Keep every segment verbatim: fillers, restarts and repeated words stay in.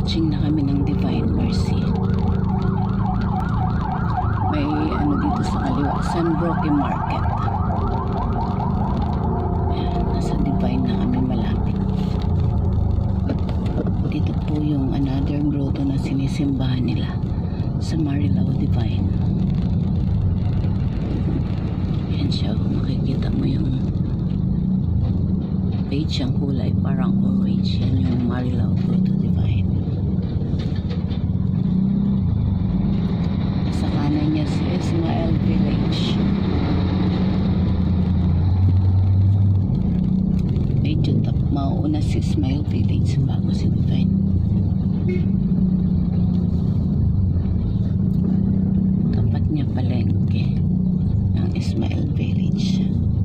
Nag-watching na kami ng Divine Mercy. May ano dito sa kaliwa, San Roque Market. Ayan, nasa Divine na kami malapit. Dito po yung another grotto na sinisimbahan nila sa Marilao Divine. Ayan siya, makikita mo yung page, ang kulay parang orange. Yan yung Marilao Grotto Divine. Sa kanan niya si Ismael Village. Medyo tap mauuna si Ismael Village bago si Divine. Tapat niya palengke ng Ismael Village.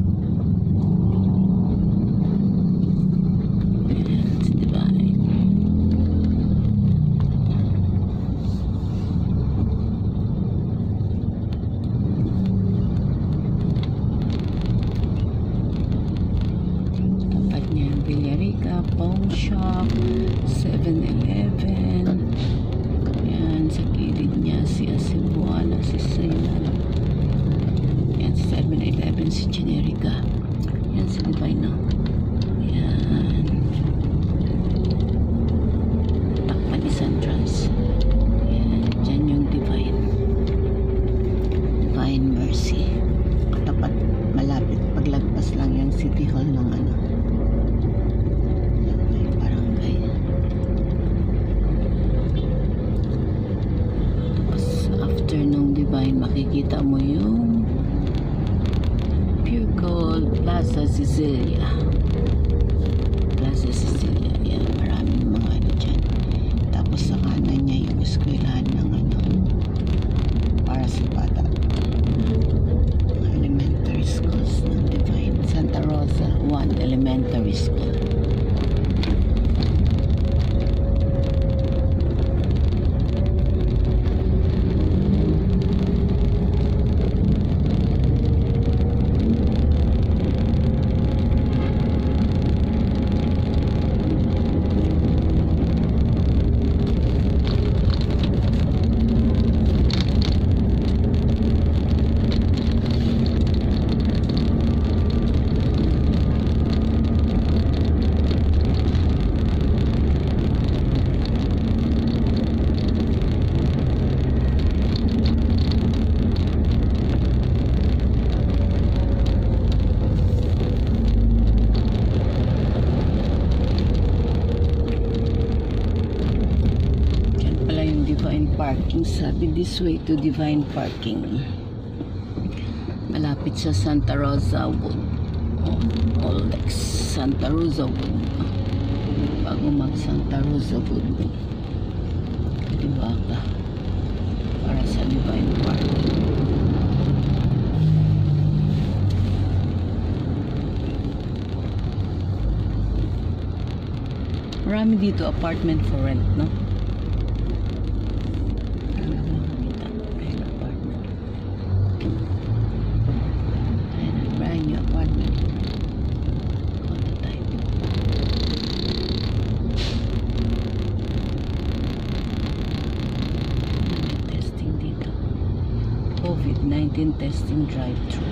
Pawn shop, seven eleven. Yan, sa gilid niya si Cebuana, si Saylan. Yan, seven eleven, si Generica. Yan, si Divine, no? Yan. Takpan ni Santrans. Yan, dyan yung Divine. Divine Mercy. Katapat, malapit, paglagpas lang yung City Hall ng ano. Makikita mo yung Pure Gold Plaza Sicilia. Plaza Sicilia. Yan, maraming mga ano dyan. Tapos sa kanan niya yung eskwelahan ng ano, para sa bata. Elementary schools ng Divine. Santa Rosa one Elementary School. Parking, sabi this way to Divine Parking. Malapit sa Santa Rosa Wood. Oh, Oldex Santa Rosa Wood. Bago mag Santa Rosa Wood, diba ka para sa Divine Parking. Marami dito apartment for rent, no? COVID nineteen testing drive-thru.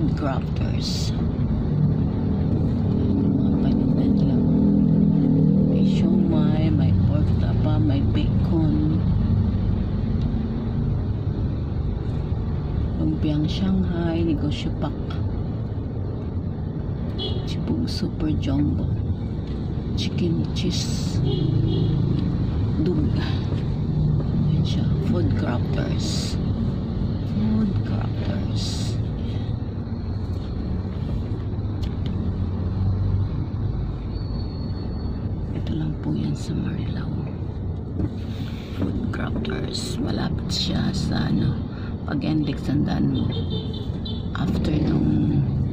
food crafters. Mga panindan nila. May siomay, may pork tapa, may bacon. Lumpiang Shanghai, negosyo pak. Chibong super jumbo. Chicken cheese. Dug. Ayan siya. Food crafters. Food crafters. Ito lang po yan sa Marilao. Food crafters. Malapit siya sa ano, pag-index tandaan mo. After nung